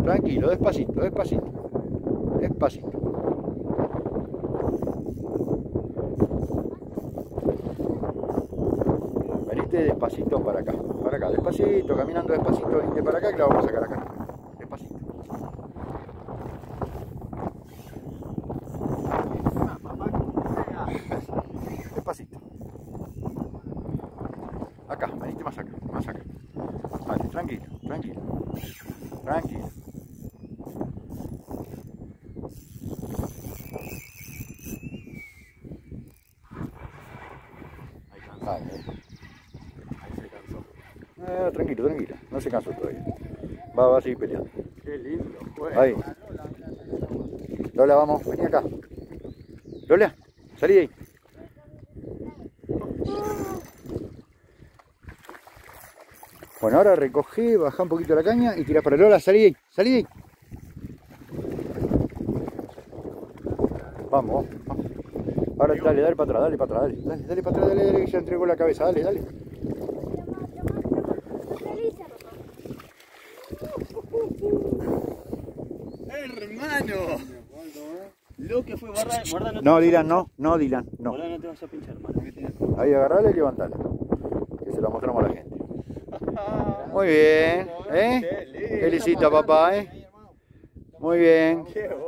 tranquilo, despacito, despacito. Despacito. Venite despacito para acá, despacito, caminando despacito, venite para acá que la vamos a sacar acá. Despacito. Despacito. Acá, venite más acá, más acá. Vale, tranquilo, tranquilo. Tranquilo. Vale. Ahí se cansó. Tranquilo, tranquilo. No se cansó todavía. Va a seguir peleando. Qué lindo fue. Ahí. Lola, vamos, vení acá. Lola, salí de ahí. Bueno, ahora recogí, bajá un poquito la caña y tirá para Lola, salí de ahí, salí de ahí. Vamos, vamos. Ahora dale, dale para atrás, dale para atrás, dale, dale para atrás, dale, que ya entregó la cabeza, dale, dale. ¡Hermano! Lo que fue, guarda, No, Dylan, no, no, Dylan, no. Ahora no te vas a pinchar, hermano. Ahí agarrala y levantala. Que se la mostramos a la gente. Muy bien, ¿eh? Felicita papá, ¿eh? Muy bien. Qué